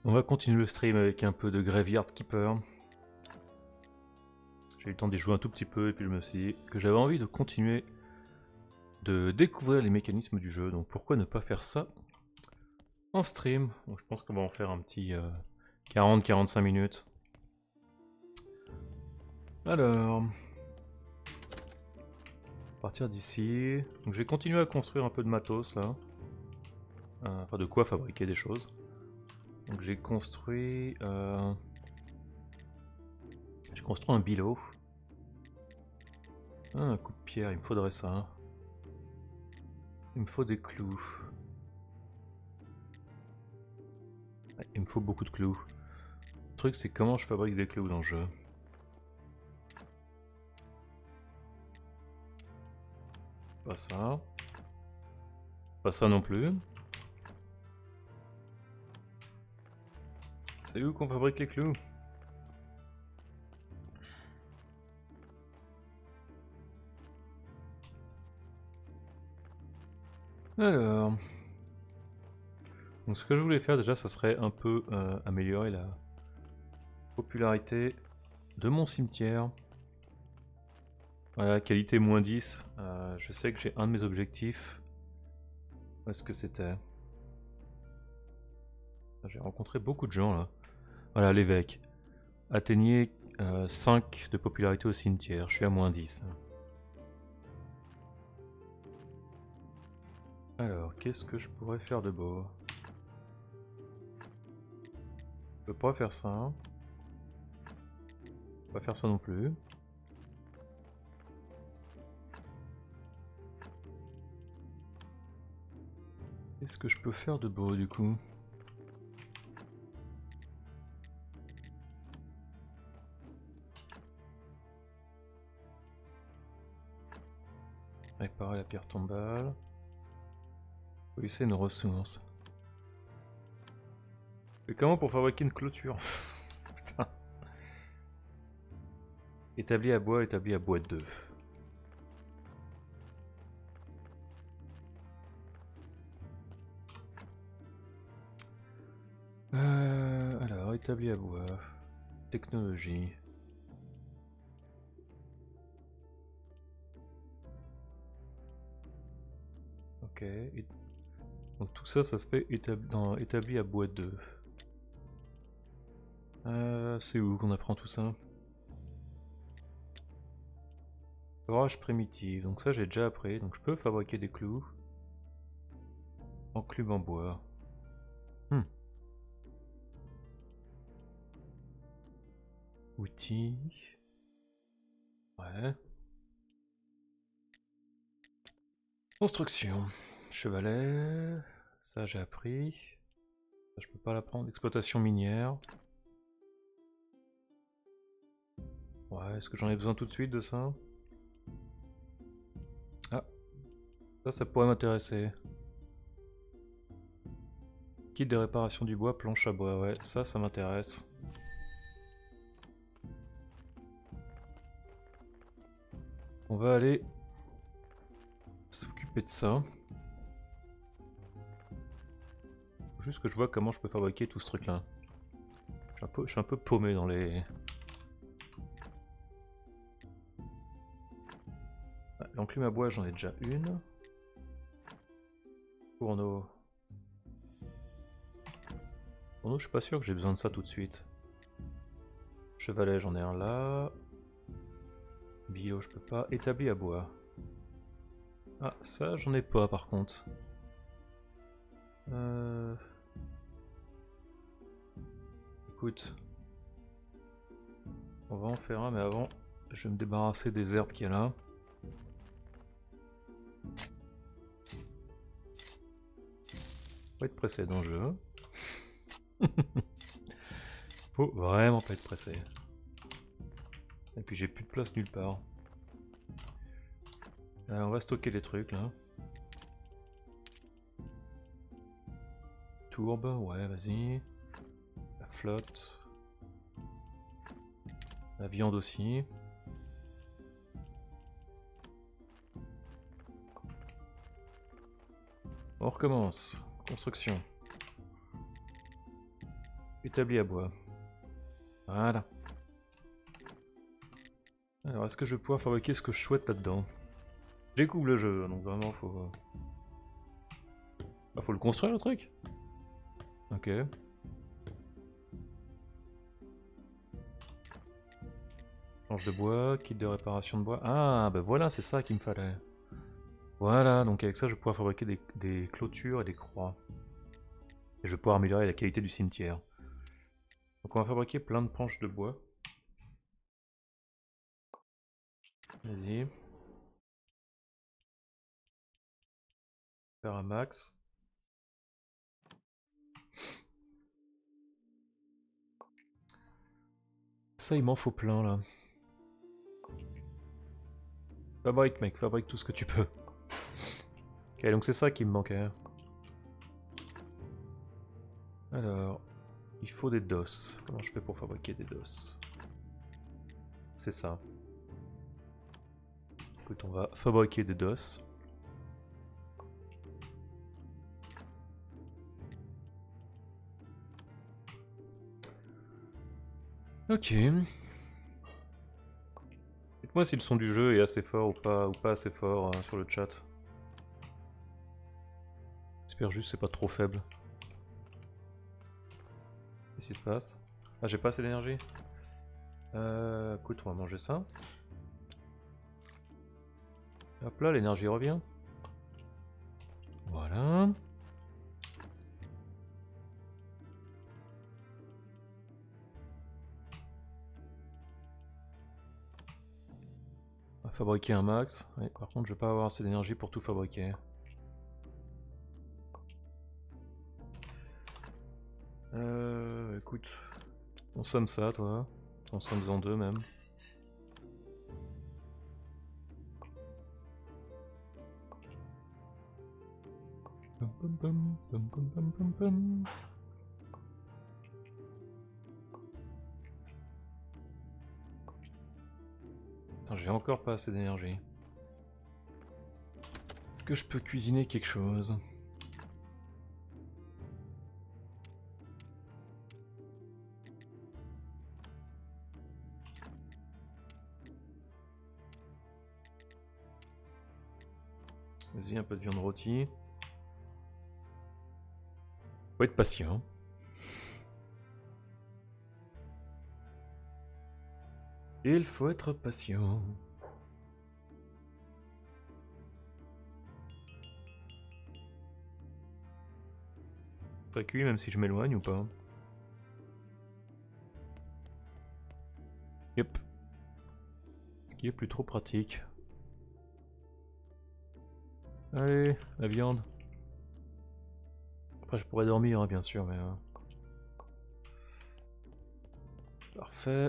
On va continuer le stream avec un peu de Graveyard Keeper. J'ai eu le temps d'y jouer un tout petit peu et puis je me suis dit que j'avais envie de continuer de découvrir les mécanismes du jeu, donc pourquoi ne pas faire ça en stream. Donc je pense qu'on va en faire un petit 40-45 minutes. Alors, à partir d'ici, donc j'ai continué à construire un peu de matos là, enfin de quoi fabriquer des choses. Donc j'ai construit un bilot. Ah, un coup de pierre, il me faudrait ça. Il me faut des clous. Ouais, il me faut beaucoup de clous. Le truc c'est comment je fabrique des clous dans le jeu. Pas ça. Pas ça non plus. C'est où qu'on fabrique les clous? Alors... Donc ce que je voulais faire déjà, ça serait un peu améliorer la popularité de mon cimetière. Voilà, qualité moins 10. Je sais que j'ai un de mes objectifs. Où est-ce que c'était? J'ai rencontré beaucoup de gens là. Voilà, l'évêque. Atteignez 5 de popularité au cimetière. Je suis à moins 10. Là. Alors, qu'est-ce que je pourrais faire de beau? Je peux pas faire ça. Pas faire ça non plus. Qu'est-ce que je peux faire de beau du coup? Réparer la pierre tombale. Polisser une ressource. Mais comment pour fabriquer une clôture? Putain. Établi à bois 2. Alors, établi à bois. Technologie. Ok. Donc tout ça, ça se fait dans établi à bois 2. C'est où qu'on apprend tout ça? Forage primitif. Donc ça, j'ai déjà appris. Donc je peux fabriquer des clous. Enclume en bois. Outils. Ouais. Construction. Chevalet. Ça, j'ai appris. Ça, je peux pas l'apprendre. Exploitation minière. Ouais, est-ce que j'en ai besoin tout de suite de ça? Ah, ça pourrait m'intéresser. Kit de réparation du bois, planche à bois, ouais, ça m'intéresse. On va aller s'occuper de ça. Faut juste que je vois comment je peux fabriquer tout ce truc là. Je suis un peu paumé dans les... Ah, l'enclume à bois, j'en ai déjà une. Fourneau. Fourneau, je suis pas sûr que j'ai besoin de ça tout de suite. Chevalet, j'en ai un là. Bio, je peux pas. Établi à bois. Ah, ça, j'en ai pas par contre. Écoute. On va en faire un, mais avant, je vais me débarrasser des herbes qu'il y a là. Faut être pressé dans le jeu. Faut vraiment pas être pressé. Et puis j'ai plus de place nulle part. On va stocker les trucs là. Tourbe, ouais, vas-y. La flotte. La viande aussi. On recommence. Construction. Établi à bois. Voilà. Alors, est-ce que je vais pouvoir fabriquer ce que je souhaite là-dedans? Je découvre le jeu, donc vraiment faut... Bah, faut le construire le truc. Ok. Planche de bois, kit de réparation de bois. Ah, bah voilà, c'est ça qu'il me fallait. Voilà, donc avec ça je vais pouvoir fabriquer des clôtures et des croix. Et je vais pouvoir améliorer la qualité du cimetière. Donc on va fabriquer plein de planches de bois. Vas-y. Faire un max. Ça il m'en faut plein là. Fabrique mec, fabrique tout ce que tu peux. Ok, donc c'est ça qui me manquait. Alors, il faut des DOS. Comment je fais pour fabriquer des DOS? C'est ça. Écoute, on va fabriquer des DOS. Ok. Dites-moi si le son du jeu est assez fort ou pas assez fort sur le chat. J'espère juste que c'est pas trop faible. Qu'est-ce qui se passe? Ah, j'ai pas assez d'énergie. Écoute, on va manger ça. Hop là, l'énergie revient. Voilà. On va fabriquer un max. Ouais, par contre, je vais pas avoir assez d'énergie pour tout fabriquer. Écoute, consomme ça, toi. Consomme-en deux même. J'ai encore pas assez d'énergie. Est-ce que je peux cuisiner quelque chose? Vas-y, un peu de viande rôtie. Faut être patient. Il faut être patient. Ça cuit même si je m'éloigne ou pas? Yep. Ce qui est plus trop pratique. Allez, la viande. Après je pourrais dormir hein, bien sûr mais... Parfait.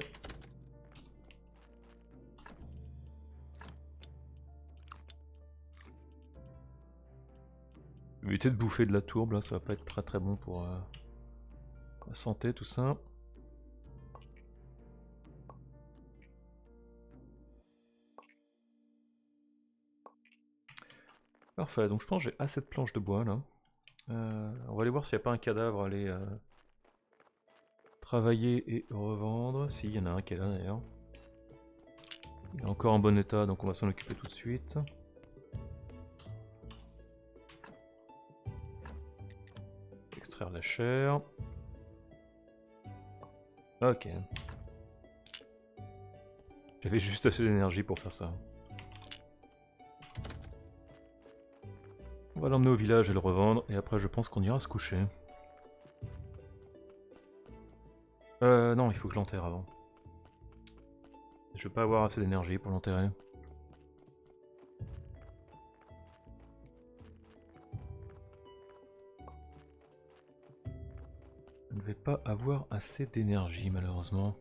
Éviter de bouffer de la tourbe là, ça va pas être très très bon pour la santé tout ça. Parfait, donc je pense que j'ai assez de planches de bois là. On va aller voir s'il n'y a pas un cadavre à aller travailler et revendre. Si, il y en a un qui est là d'ailleurs. Il est encore en bon état donc on va s'en occuper tout de suite. Extraire la chair. Ok. J'avais juste assez d'énergie pour faire ça. On va l'emmener au village et le revendre, et après je pense qu'on ira se coucher. Non, il faut que je l'enterre avant. Je vais pas avoir assez d'énergie pour l'enterrer. Je ne vais pas avoir assez d'énergie malheureusement.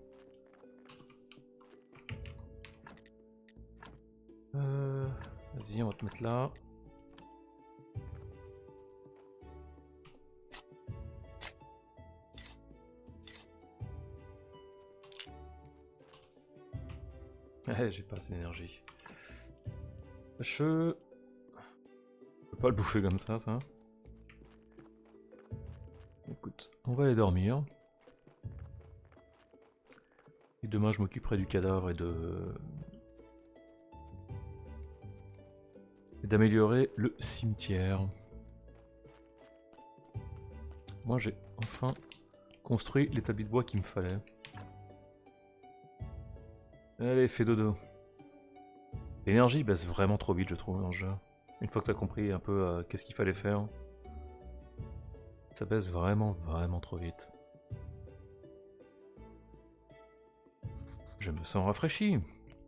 Vas-y, on va te mettre là. J'ai pas assez d'énergie. Je peux pas le bouffer comme ça. Écoute, on va aller dormir. Et demain je m'occuperai du cadavre et d'améliorer le cimetière. Moi j'ai enfin construit l'établi de bois qu'il me fallait. Allez, fais dodo. L'énergie baisse vraiment trop vite, je trouve, dans le jeu. Une fois que t'as compris un peu qu'est-ce qu'il fallait faire, ça baisse vraiment, vraiment trop vite. Je me sens rafraîchi.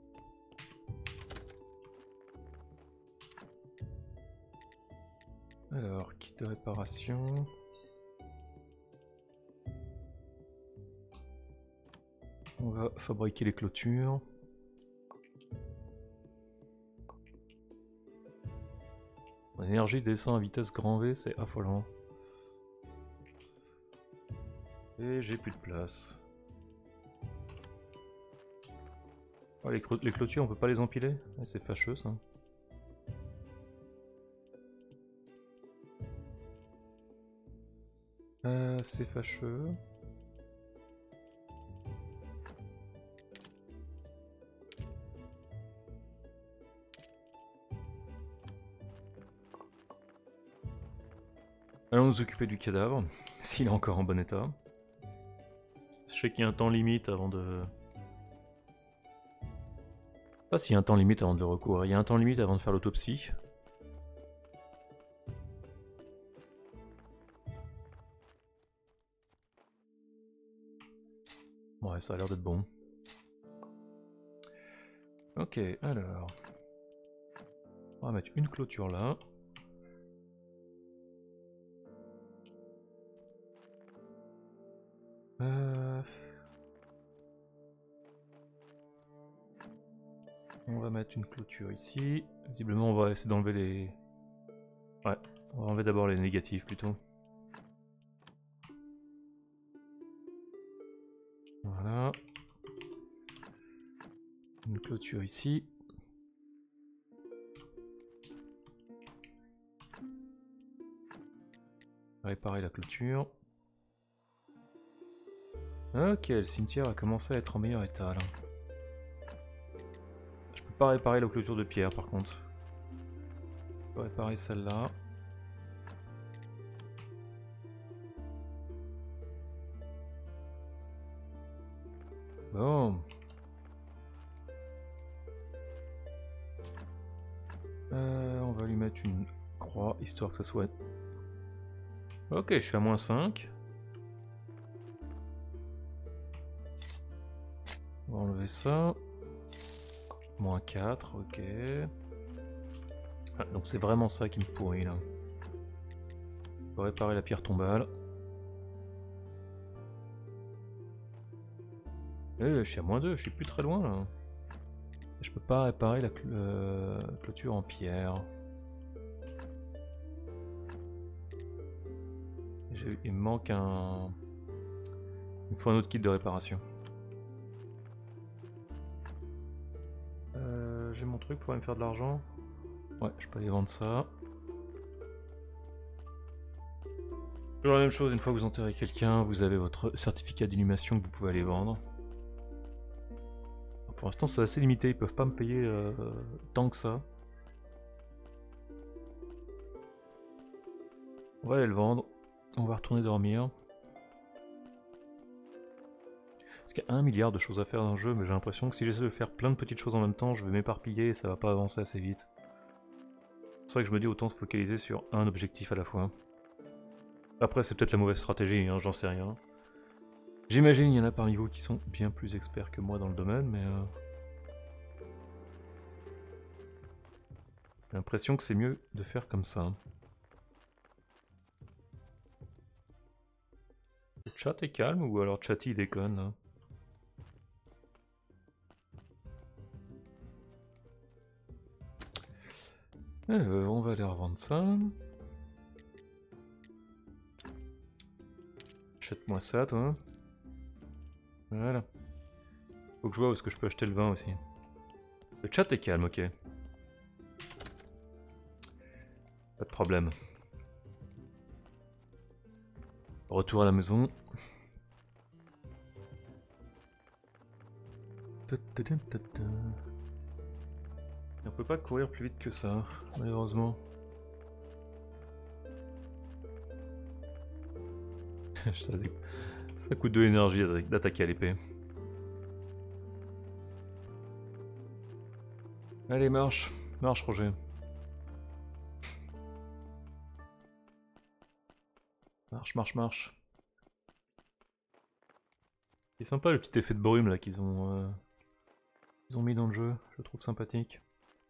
Alors, kit de réparation. On va fabriquer les clôtures. L'énergie descend à vitesse grand V, c'est affolant. Et j'ai plus de place. Oh, les clôtures, on peut pas les empiler? C'est fâcheux ça. C'est fâcheux. Allons nous occuper du cadavre, s'il est encore en bon état. Je sais qu'il y a un temps limite avant de... Pas s'il y a un temps limite avant de le recourir, il y a un temps limite avant de faire l'autopsie. Ouais, ça a l'air d'être bon. Ok, alors... On va mettre une clôture là. On va mettre une clôture ici. Visiblement, on va essayer d'enlever les... Ouais, on va enlever d'abord les négatifs plutôt. Voilà. Une clôture ici. Réparer la clôture. Ok, le cimetière a commencé à être en meilleur état là. Je peux pas réparer la clôture de pierre par contre. Je peux réparer celle-là. Bon. On va lui mettre une croix histoire que ça soit... Ok, je suis à -5. On va enlever ça. -4, ok. Ah, donc c'est vraiment ça qui me pourrit là. On va réparer la pierre tombale. Je suis à -2, je suis plus très loin là. Je peux pas réparer la clôture en pierre. Il me manque un... Il me faut un autre kit de réparation. J'ai mon truc pour me faire de l'argent. Ouais, je peux aller vendre ça. Toujours la même chose, une fois que vous enterrez quelqu'un, vous avez votre certificat d'inhumation que vous pouvez aller vendre. Pour l'instant c'est assez limité, ils peuvent pas me payer tant que ça. On va aller le vendre, on va retourner dormir. Parce qu'il y a 1 milliard de choses à faire dans le jeu, mais j'ai l'impression que si j'essaie de faire plein de petites choses en même temps, je vais m'éparpiller et ça va pas avancer assez vite. C'est pour ça que je me dis autant se focaliser sur un objectif à la fois. Après c'est peut-être la mauvaise stratégie, hein, j'en sais rien. J'imagine qu'il y en a parmi vous qui sont bien plus experts que moi dans le domaine, mais... J'ai l'impression que c'est mieux de faire comme ça. Le chat est calme ou alors Chatty déconne là? On va aller revendre ça. Achète-moi ça, toi. Voilà. Faut que je vois où est-ce que je peux acheter le vin aussi. Le chat est calme, ok. Pas de problème. Retour à la maison. On peut pas courir plus vite que ça, malheureusement. Ça coûte de l'énergie d'attaquer à l'épée. Allez, marche. Marche, Roger. Marche, marche, marche. C'est sympa le petit effet de brume là qu'ils ont mis dans le jeu. Je le trouve sympathique.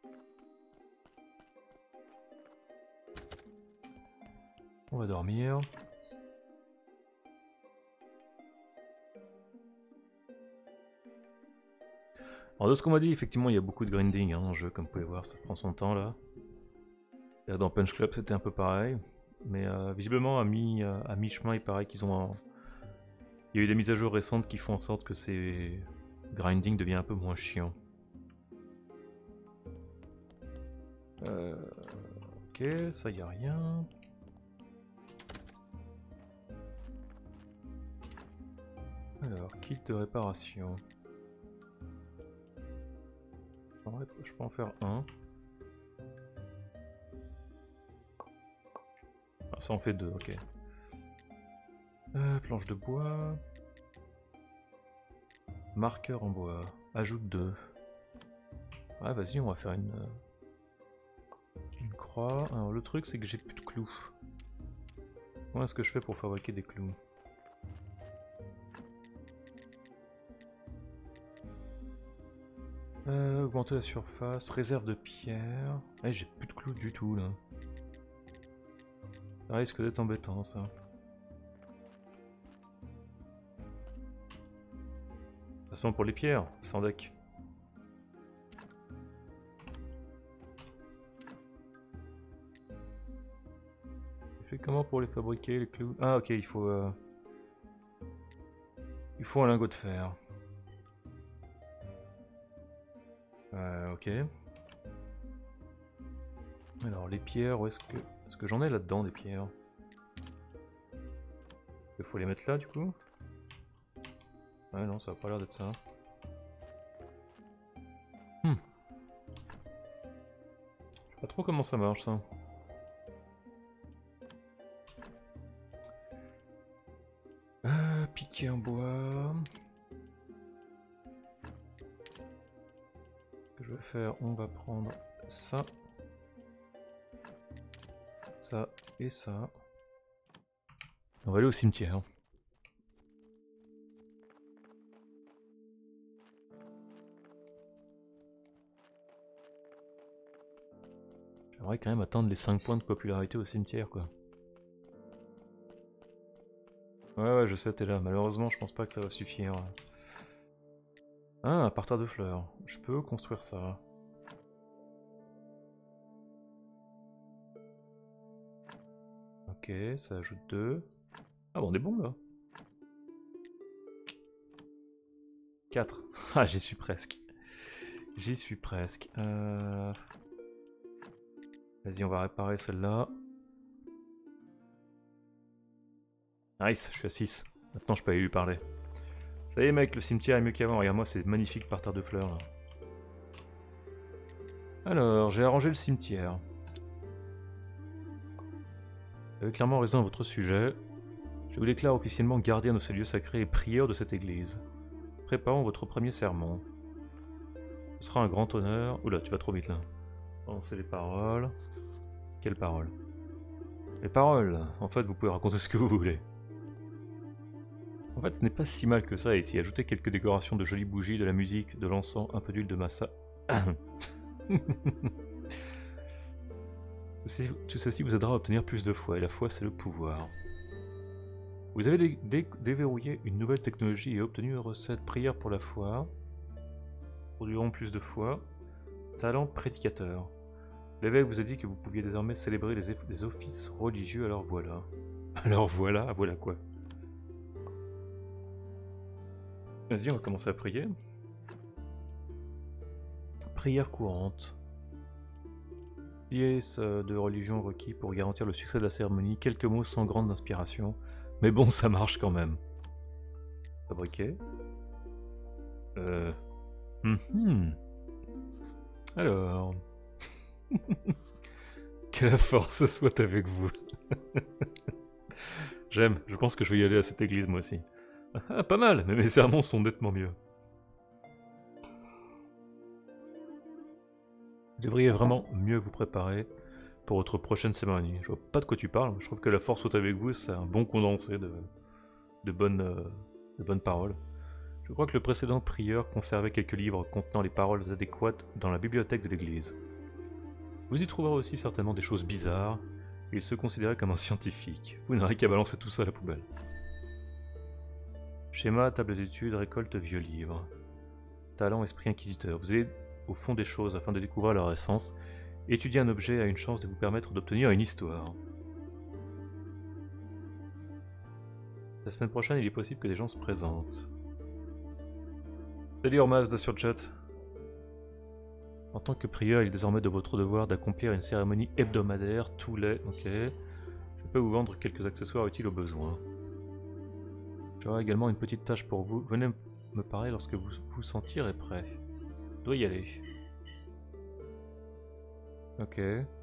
On va dormir. Alors de ce qu'on m'a dit, effectivement il y a beaucoup de grinding dans le jeu, comme vous pouvez voir, ça prend son temps là. Là, dans Punch Club c'était un peu pareil, mais visiblement à mi-chemin il paraît qu'ils ont... Il y a eu des mises à jour récentes qui font en sorte que ces grinding devient un peu moins chiant. Ok, ça y a rien. Alors, kit de réparation. Je peux en faire un. Ah, ça en fait deux, ok. Planche de bois. Marqueur en bois. Ajoute 2. Ouais, vas-y, on va faire une croix. Alors, le truc, c'est que j'ai plus de clous. Comment est-ce que je fais pour fabriquer des clous? Augmenter la surface, réserve de pierre. Eh, j'ai plus de clous du tout là. Ça risque d'être embêtant ça. Passons pour les pierres, sans deck. Tu fais comment pour les fabriquer les clous? Ah ok, il faut un lingot de fer. Ok. Alors les pierres, où est-ce que j'en ai là-dedans des pierres? Il faut les mettre là du coup? Ouais non, ça a pas l'air d'être ça. Je sais pas trop comment ça marche ça. Piquer en bois. Ce que je vais faire, on va prendre ça. Ça et ça. On va aller au cimetière. J'aimerais quand même atteindre les 5 points de popularité au cimetière quoi. Ouais, je sais, t'es là. Malheureusement, je pense pas que ça va suffire. Ah, un parterre de fleurs. Je peux construire ça. Ok, ça ajoute 2. Ah bon, on est bon là. 4. Ah, j'y suis presque. J'y suis presque. Vas-y, on va réparer celle-là. Nice, je suis à 6. Maintenant, je peux aller lui parler. Ça y est, mec, le cimetière est mieux qu'avant. Regarde-moi, c'est magnifique parterre de fleurs. Là. Alors, j'ai arrangé le cimetière. Vous avez clairement raison à votre sujet. Je vous déclare officiellement gardien de ces lieux sacrés et prieur de cette église. Préparons votre premier sermon. Ce sera un grand honneur... Oula, tu vas trop vite là. Pensez les paroles. Quelles paroles? Les paroles. En fait, vous pouvez raconter ce que vous voulez. En fait, ce n'est pas si mal que ça ici. Ajoutez quelques décorations de jolies bougies, de la musique, de l'encens, un peu d'huile de massa. Tout ceci vous aidera à obtenir plus de foi, et la foi c'est le pouvoir. Vous avez déverrouillé une nouvelle technologie et obtenu une recette prière pour la foi. Produiront plus de foi. Talent prédicateur. L'évêque vous a dit que vous pouviez désormais célébrer les offices religieux, alors voilà. Alors voilà, voilà quoi. Vas-y, on va commencer à prier. Prière courante. Pièce de religion requis pour garantir le succès de la cérémonie. Quelques mots sans grande inspiration. Mais bon, ça marche quand même. Fabriquer. Alors... Que la force soit avec vous. J'aime, je pense que je vais y aller à cette église moi aussi. Ah, pas mal, mais mes sermons sont nettement mieux. Vous devriez vraiment mieux vous préparer pour votre prochaine cérémonie. Je vois pas de quoi tu parles, je trouve que la force soit avec vous, c'est un bon condensé de bonnes paroles. Je crois que le précédent prieur conservait quelques livres contenant les paroles adéquates dans la bibliothèque de l'église. Vous y trouverez aussi certainement des choses bizarres, et il se considérait comme un scientifique. Vous n'aurez qu'à balancer tout ça à la poubelle. Schéma, table d'études, récolte, vieux livres. Talent, esprit inquisiteur. Vous allez au fond des choses afin de découvrir leur essence. Étudier un objet a une chance de vous permettre d'obtenir une histoire. La semaine prochaine, il est possible que des gens se présentent. Salut Ormaz de Surchat. En tant que prieur, il est désormais de votre devoir d'accomplir une cérémonie hebdomadaire tous les... Ok. Je peux vous vendre quelques accessoires utiles aux besoins. J'aurai également une petite tâche pour vous. Venez me parler lorsque vous vous sentirez prêt. Je dois y aller. Ok.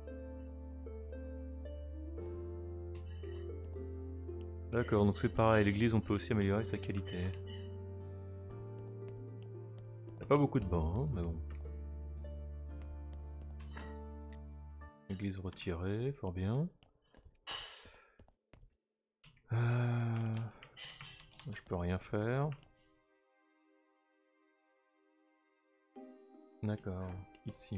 D'accord, donc c'est pareil, l'église on peut aussi améliorer sa qualité. Il n'y a pas beaucoup de bancs, hein, mais bon. Église retirée, fort bien. Je peux rien faire. D'accord, ici.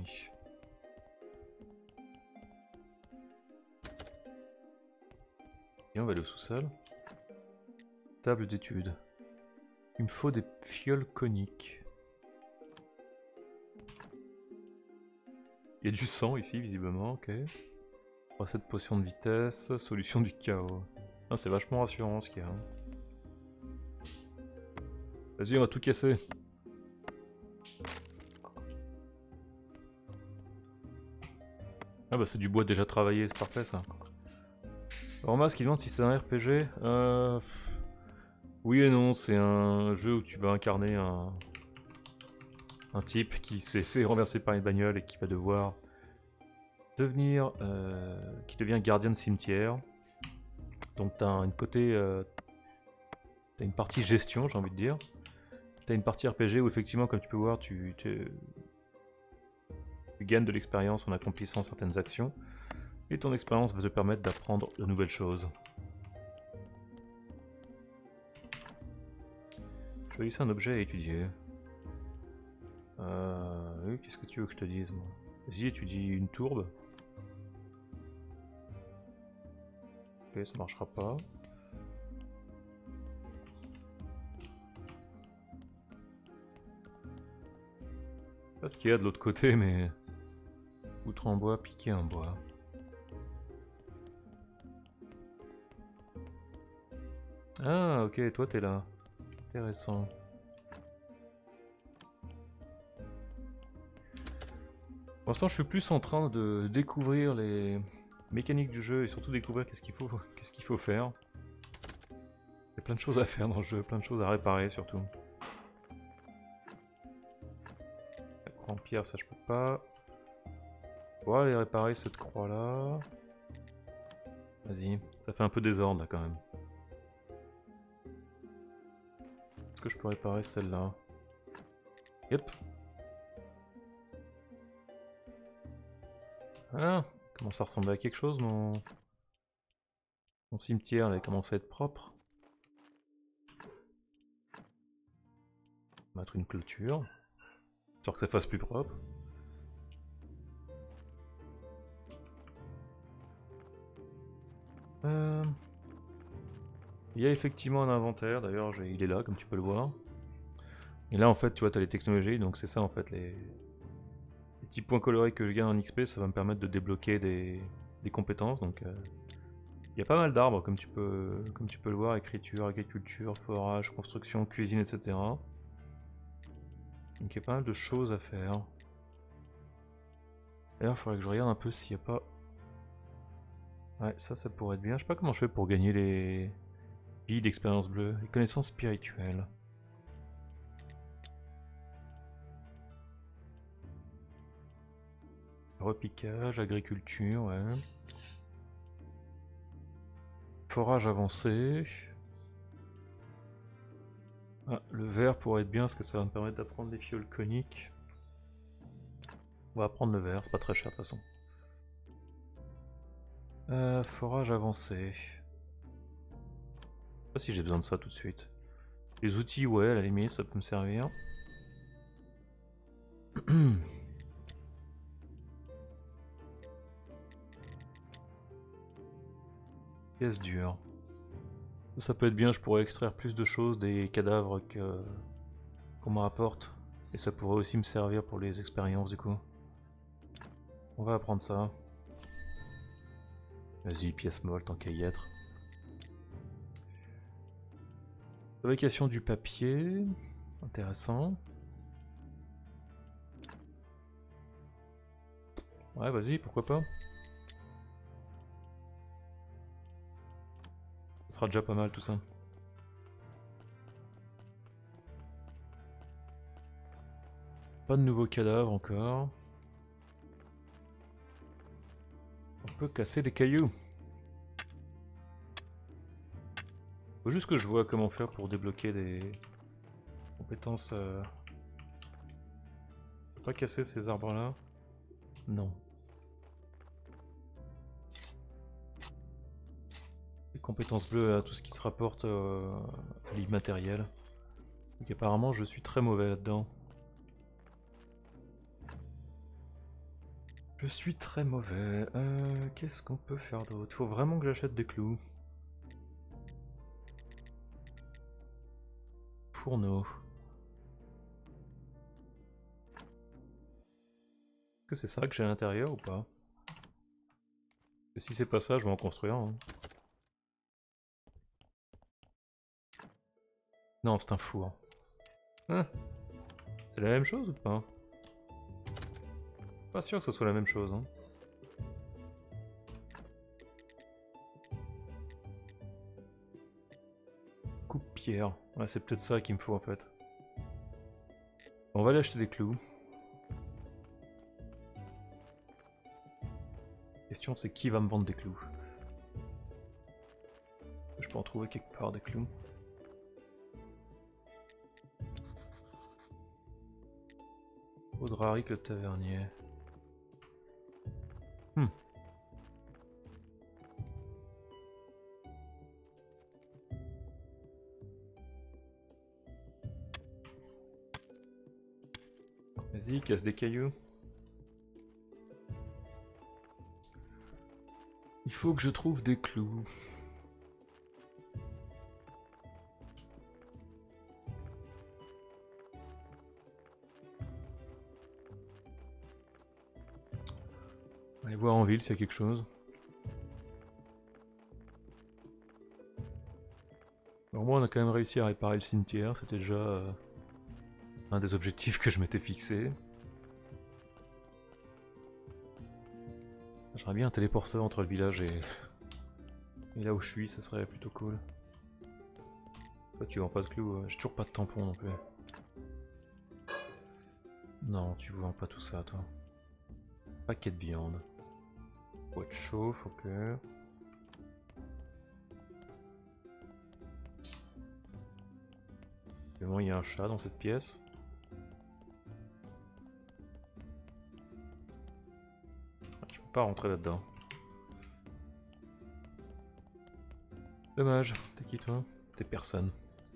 Et on va aller au sous-sol. Table d'études. Il me faut des fioles coniques. Il y a du sang ici, visiblement, ok. Recette potion de vitesse, solution du chaos. Ah, c'est vachement rassurant ce qu'il y a. Vas-y, on va tout casser. Ah bah c'est du bois déjà travaillé, c'est parfait ça. Romas qui demande si c'est un RPG. Oui et non, c'est un jeu où tu vas incarner un type qui s'est fait renverser par une bagnole et qui va devoir devenir... qui devient gardien de cimetière. Donc t'as t'as une partie gestion, j'ai envie de dire. T'as une partie RPG où effectivement, comme tu peux voir, tu gagnes de l'expérience en accomplissant certaines actions. Et ton expérience va te permettre d'apprendre de nouvelles choses. Choisissez un objet à étudier. Oui, qu'est-ce que tu veux que je te dise, moi? Vas-y, étudie une tourbe. Ok, ça marchera pas. Je sais pas ce qu'il y a de l'autre côté, mais... Outre en bois, piquer en bois. Ah, ok, toi t'es là. Intéressant. Pour l'instant, je suis plus en train de découvrir les mécaniques du jeu et surtout découvrir qu'est-ce qu'il faut faire. Il y a plein de choses à faire dans le jeu, plein de choses à réparer surtout. La croix en pierre, ça je peux pas. On va aller réparer cette croix là. Vas-y, ça fait un peu désordre là quand même. Est-ce que je peux réparer celle-là? Yep. Ah, commence à ressembler à quelque chose mon cimetière là, il commence à être propre. On va mettre une clôture, histoire que ça fasse plus propre. Il y a effectivement un inventaire, d'ailleurs il est là comme tu peux le voir. Et là en fait tu vois tu as les technologies, donc c'est ça en fait les petits points colorés que je gagne en XP, ça va me permettre de débloquer des compétences. Donc il y a pas mal d'arbres comme tu peux le voir, écriture, agriculture, forage, construction, cuisine, etc. Donc il y a pas mal de choses à faire. D'ailleurs il faudrait que je regarde un peu s'il n'y a pas... Ouais, ça pourrait être bien. Je sais pas comment je fais pour gagner les billes d'expérience bleue. Les connaissances spirituelles. Repiquage, agriculture, ouais. Forage avancé. Ah, le vert pourrait être bien parce que ça va me permettre d'apprendre les fioles coniques. On va prendre le vert, c'est pas très cher de toute façon. Forage avancé. Je sais pas si j'ai besoin de ça tout de suite. Les outils, ouais, à la limite, ça peut me servir. Pièce dure. Ça peut être bien, je pourrais extraire plus de choses des cadavres qu'on me rapporte. Et ça pourrait aussi me servir pour les expériences du coup. On va apprendre ça. Vas-y, pièce molle, tant qu'à y être. Fabrication du papier. Intéressant. Ouais, vas-y, pourquoi pas. Ça sera déjà pas mal tout ça. Pas de nouveaux cadavres encore. On peut casser des cailloux. Faut juste que je vois comment faire pour débloquer des compétences. Faut pas casser ces arbres là. Non. Les compétences bleues, tout ce qui se rapporte à l'immatériel. Donc apparemment je suis très mauvais là-dedans. Je suis très mauvais. Qu'est-ce qu'on peut faire d'autre? Faut vraiment que j'achète des clous. Fourneau. Est-ce que c'est ça que j'ai à l'intérieur ou pas? Et si c'est pas ça, je vais en construire un. Non, c'est un four. Hein? C'est la même chose ou pas? Pas sûr que ce soit la même chose. Hein. Coupe-pierre. Ouais, c'est peut-être ça qu'il me faut en fait. On va aller acheter des clous. La question c'est qui va me vendre des clous? Je peux en trouver quelque part des clous. Audraric le tavernier. Vas-y, casse des cailloux. Il faut que je trouve des clous. Aller voir en ville s'il y a quelque chose. Au moins on a quand même réussi à réparer le cimetière, c'était déjà un des objectifs que je m'étais fixé. J'aimerais bien un téléporteur entre le village et là où je suis, ça serait plutôt cool. Toi tu vends pas de clous, j'ai toujours pas de tampon non plus. Non, tu vends pas tout ça toi. Paquet de viande. Boîte chauffe, ok. Évidemment il y a un chat dans cette pièce. Je peux pas rentrer là-dedans. Dommage, t'es qui toi? T'es personne.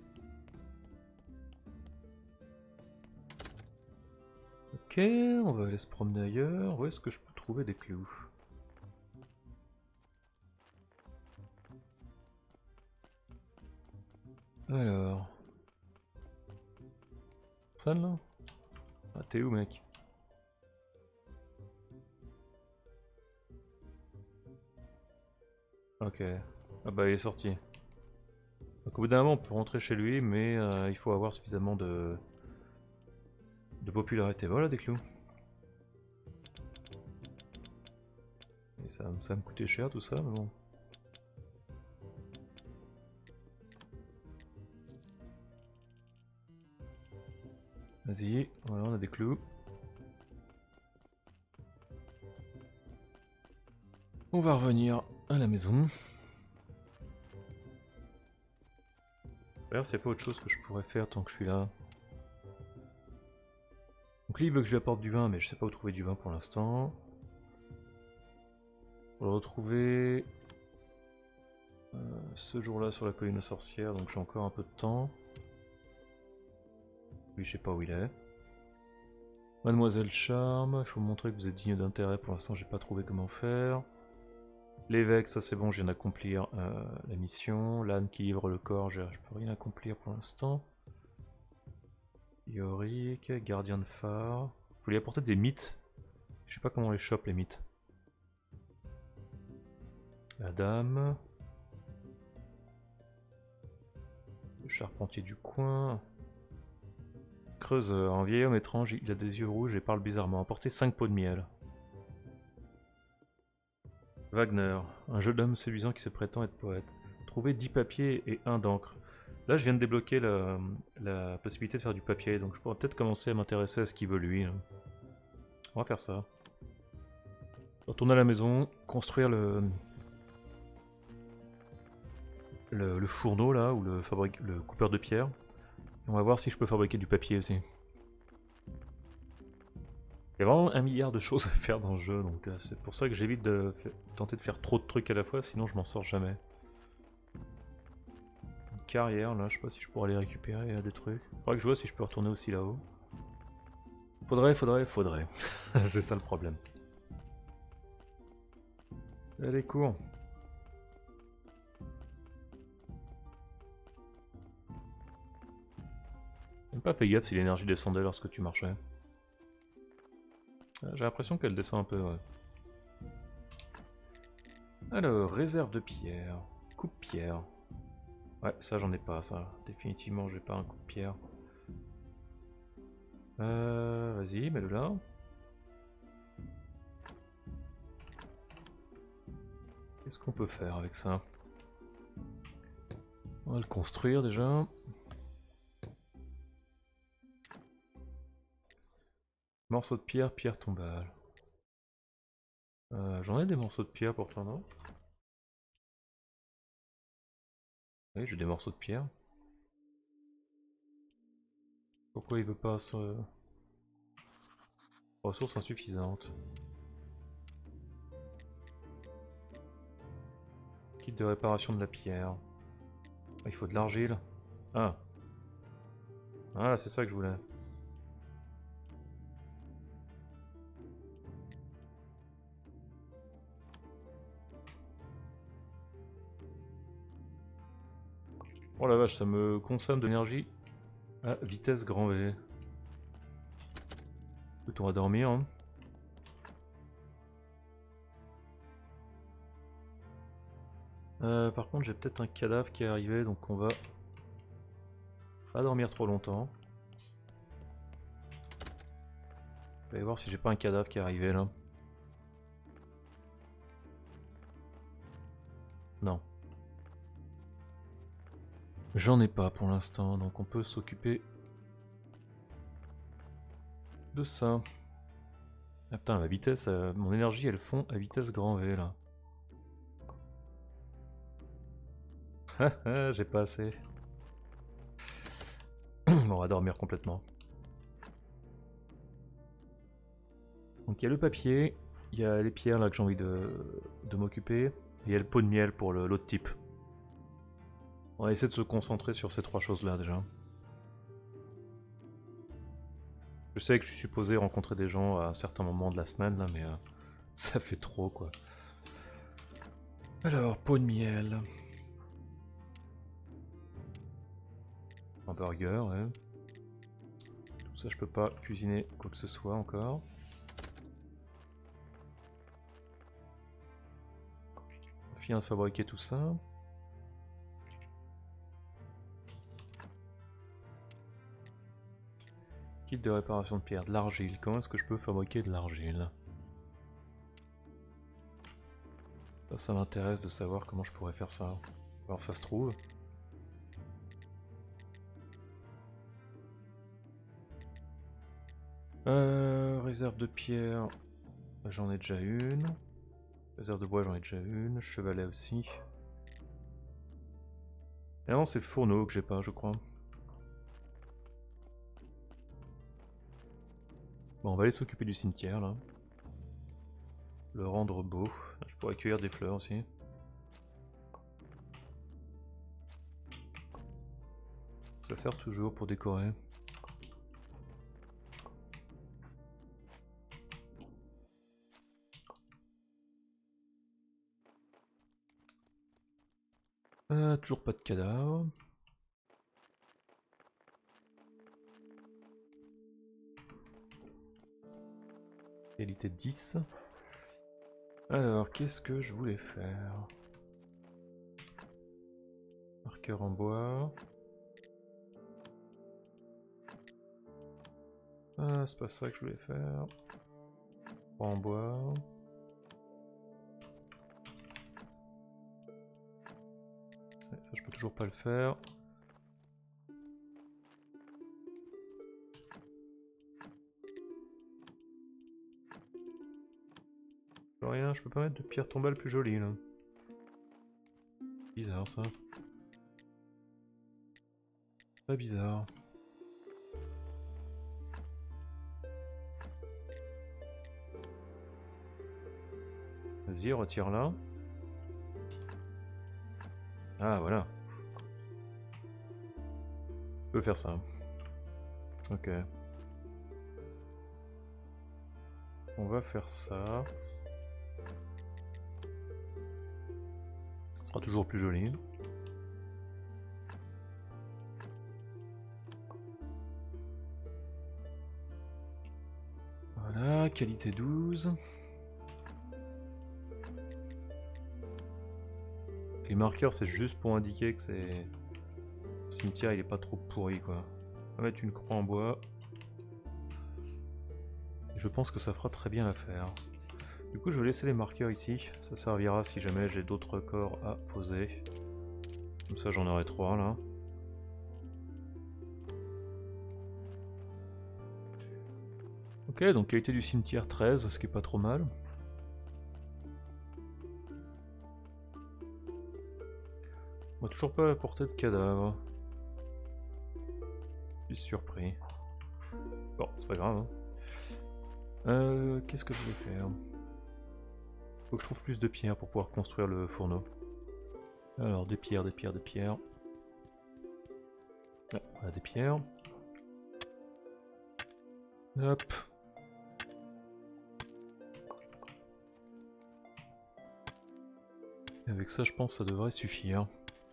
Ok, on va aller se promener ailleurs. Où est-ce que je peux trouver des clous? Alors... Personne là? Ah t'es où mec? Ok. Ah bah il est sorti. Donc au bout d'un moment on peut rentrer chez lui, mais il faut avoir suffisamment de popularité. Voilà des clous. Et ça va me coûter cher tout ça, mais bon. Vas-y, voilà on a des clous. On va revenir à la maison. D'ailleurs, s'il n'y a pas autre chose que je pourrais faire tant que je suis là. Donc lui, il veut que je lui apporte du vin, mais je sais pas où trouver du vin pour l'instant. On va le retrouver ce jour-là sur la colline aux sorcières, donc j'ai encore un peu de temps. Lui, je sais pas où il est. Mademoiselle Charme, il faut me montrer que vous êtes digne d'intérêt. Pour l'instant, j'ai pas trouvé comment faire. L'évêque, ça c'est bon, je viens d'accomplir la mission. L'âne qui livre le corps, je peux rien accomplir pour l'instant. Yorick, gardien de phare. Faut lui apporter des mythes. Je sais pas comment on les chope les mythes. La dame. Le charpentier du coin. Creuseur, un vieil homme étrange, il a des yeux rouges et parle bizarrement. Apportez 5 pots de miel. Wagner, un jeune homme séduisant qui se prétend être poète. Trouvez 10 papiers et 1 d'encre. Là, je viens de débloquer la possibilité de faire du papier, donc je pourrais peut-être commencer à m'intéresser à ce qu'il veut lui. On va faire ça. Retourner à la maison, construire le fourneau là, ou le coupeur de pierre. On va voir si je peux fabriquer du papier aussi. Il y a vraiment 1 milliard de choses à faire dans le jeu, donc c'est pour ça que j'évite de tenter de faire trop de trucs à la fois, sinon je m'en sors jamais. Une carrière là, je sais pas si je pourrais aller récupérer des trucs. Faudrait que je vois si je peux retourner aussi là-haut. Faudrait. C'est ça le problème. Allez, cours. J'ai même pas fait gaffe si l'énergie descendait lorsque tu marchais. J'ai l'impression qu'elle descend un peu, ouais. Alors, réserve de pierre. Coupe-pierre. Ouais, ça j'en ai pas, ça. Définitivement, j'ai pas un coupe-pierre. Vas-y, mets-le là. Qu'est-ce qu'on peut faire avec ça? On va le construire déjà. Morceau de pierre, pierre tombale. J'en ai des morceaux de pierre pourtant, non? Oui, j'ai des morceaux de pierre. Pourquoi il veut pas se... Ressources insuffisantes. Kit de réparation de la pierre. Ah, il faut de l'argile. Ah. Ah, c'est ça que je voulais. Oh la vache, ça me consomme de l'énergie à vitesse grand V. Écoute, on va dormir. Hein. Par contre, j'ai peut-être un cadavre qui est arrivé, donc on va pas dormir trop longtemps. Je vais voir si j'ai pas un cadavre qui est arrivé là. Non. J'en ai pas pour l'instant, donc on peut s'occuper de ça. Ah putain, la vitesse, mon énergie elle fond à vitesse grand V là. J'ai pas assez. Bon, on va dormir complètement. Donc il y a le papier, il y a les pierres là que j'ai envie de m'occuper, et il y a le pot de miel pour l'autre type. On va essayer de se concentrer sur ces 3 choses là déjà. Je sais que je suis supposé rencontrer des gens à un certain moment de la semaine là, mais ça fait trop quoi. Alors, pot de miel. Un burger, ouais. Tout ça je peux pas cuisiner quoi que ce soit encore. On vient de fabriquer tout ça. Kit de réparation de pierre, de l'argile. Comment est-ce que je peux fabriquer de l'argile? Ça m'intéresse de savoir comment je pourrais faire ça. Alors ça se trouve. Réserve de pierre, j'en ai déjà une. Réserve de bois, j'en ai déjà une. Chevalet aussi. Et non, c'est fourneau que j'ai pas, je crois. Bon, on va aller s'occuper du cimetière, là. Le rendre beau. Je pourrais cueillir des fleurs aussi. Ça sert toujours pour décorer. Toujours pas de cadavre. Qualité 10. Alors, qu'est-ce que je voulais faire? Marqueur en bois. Ah, c'est pas ça que je voulais faire. En bois. Ouais, ça, je peux toujours pas le faire. Rien, je peux pas mettre de pierre tombale plus jolie là. Bizarre ça. Pas bizarre. Vas-y, retire-la. Ah voilà. Je peux faire ça. Ok. On va faire ça. Ce sera toujours plus joli. Voilà, qualité 12. Les marqueurs, c'est juste pour indiquer que c'est... Le cimetière, il est pas trop pourri, quoi. On va mettre une croix en bois. Je pense que ça fera très bien l'affaire. Du coup, je vais laisser les marqueurs ici. Ça servira si jamais j'ai d'autres corps à poser. Comme ça, j'en aurai 3, là. Ok, donc qualité du cimetière 13, ce qui est pas trop mal. On va toujours pas apporter de cadavre. Je suis surpris. Bon, c'est pas grave. Hein. Qu'est-ce que je vais faire? Faut que je trouve plus de pierres pour pouvoir construire le fourneau. Alors, des pierres, des pierres, des pierres. Ah, voilà, des pierres. Hop. Et avec ça, je pense que ça devrait suffire.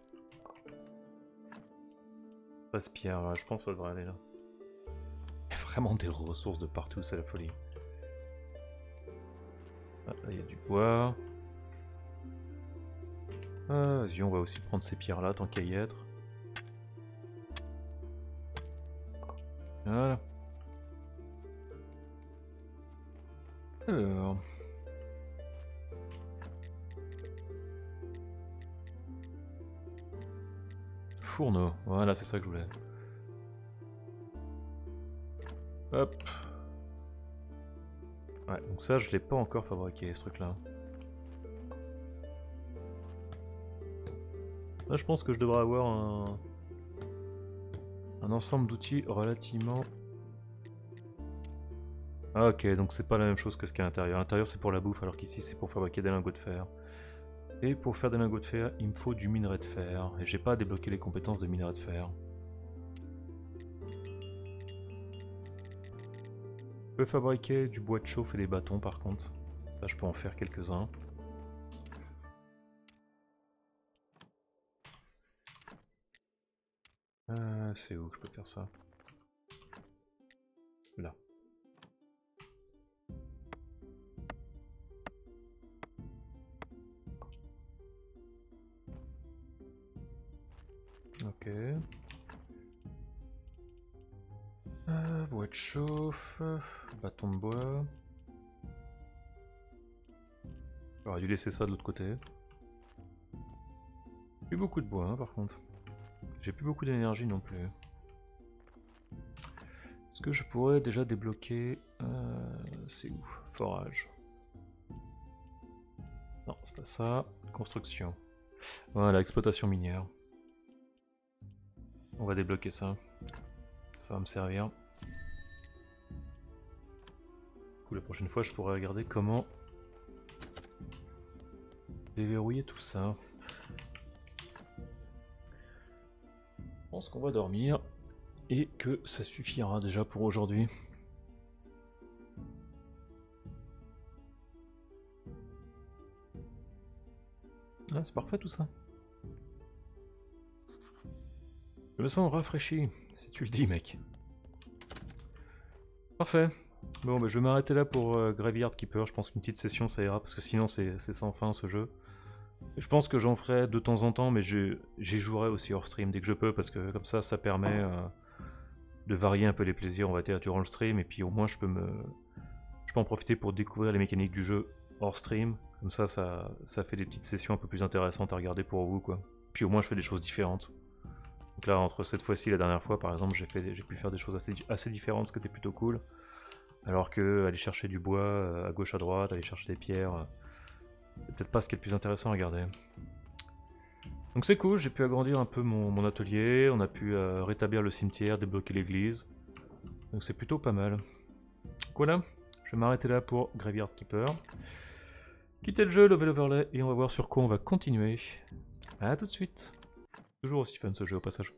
13 pierres, là, je pense que ça devrait aller là. Il y a vraiment des ressources de partout, c'est la folie. Ah, là, il y a du bois. Ah, vas-y, on va aussi prendre ces pierres là, tant qu'à y être. Voilà. Alors... Fourneau, voilà, c'est ça que je voulais. Hop. Ouais, donc ça, je l'ai pas encore fabriqué, ce truc-là. Là, je pense que je devrais avoir un ensemble d'outils relativement... Ah, ok, donc c'est pas la même chose que ce qu'il y a à l'intérieur. À l'intérieur, c'est pour la bouffe, alors qu'ici, c'est pour fabriquer des lingots de fer. Et pour faire des lingots de fer, il me faut du minerai de fer. Et j'ai pas débloqué les compétences de minerai de fer. Je peux fabriquer du bois de chauffe et des bâtons, par contre. Ça, je peux en faire quelques-uns. C'est où que je peux faire ça? Là. Ok. Bois de chauffe, bâton de bois. J'aurais dû laisser ça de l'autre côté. Plus beaucoup de bois, hein, par contre. J'ai plus beaucoup d'énergie non plus. Est-ce que je pourrais déjà débloquer... c'est où? Forage. Non, c'est pas ça. Construction. Voilà, exploitation minière. On va débloquer ça. Ça va me servir. Du coup, la prochaine fois, je pourrai regarder comment déverrouiller tout ça. Je pense qu'on va dormir et que ça suffira déjà pour aujourd'hui. Ah, c'est parfait tout ça. Je me sens rafraîchi, si tu le dis, mec. Parfait. Bon, bah, je vais m'arrêter là pour Graveyard Keeper. Je pense qu'une petite session ça ira, parce que sinon c'est sans fin ce jeu. Et je pense que j'en ferai de temps en temps, mais j'y jouerai aussi hors stream dès que je peux, parce que comme ça permet de varier un peu les plaisirs, on va dire, durant le stream, et puis au moins je peux en profiter pour découvrir les mécaniques du jeu hors stream. Comme ça fait des petites sessions un peu plus intéressantes à regarder pour vous, quoi. Puis au moins je fais des choses différentes. Donc là, entre cette fois-ci et la dernière fois, par exemple, j'ai pu faire des choses assez différentes, ce qui était plutôt cool. Alors que aller chercher du bois à gauche à droite, aller chercher des pierres, c'est peut-être pas ce qui est le plus intéressant à regarder. Donc c'est cool, j'ai pu agrandir un peu mon atelier, on a pu rétablir le cimetière, débloquer l'église. Donc c'est plutôt pas mal. Donc voilà, je vais m'arrêter là pour Graveyard Keeper. Quitter le jeu, level overlay, et on va voir sur quoi on va continuer. A tout de suite. Toujours aussi fun ce jeu au passage.